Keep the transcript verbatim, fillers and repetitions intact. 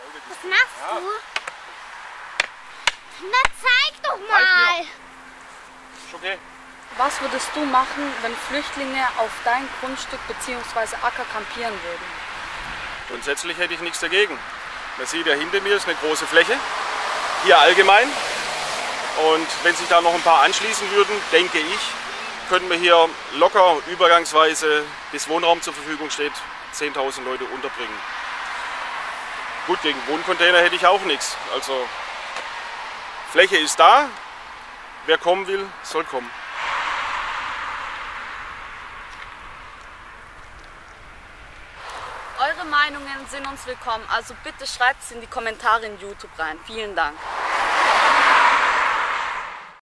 Was machst ja. du? Na, zeig doch mal! Ist okay. Was würdest du machen, wenn Flüchtlinge auf dein Grundstück bzw. Acker kampieren würden? Grundsätzlich hätte ich nichts dagegen. Man sieht ja hinter mir ist eine große Fläche, hier allgemein. Und wenn sich da noch ein paar anschließen würden, denke ich, könnten wir hier locker übergangsweise, bis Wohnraum zur Verfügung steht, zehntausend Leute unterbringen. Gut, gegen Wohncontainer hätte ich auch nichts. Also Fläche ist da, wer kommen will, soll kommen. Eure Meinungen sind uns willkommen, also bitte schreibt es in die Kommentare in YouTube rein. Vielen Dank.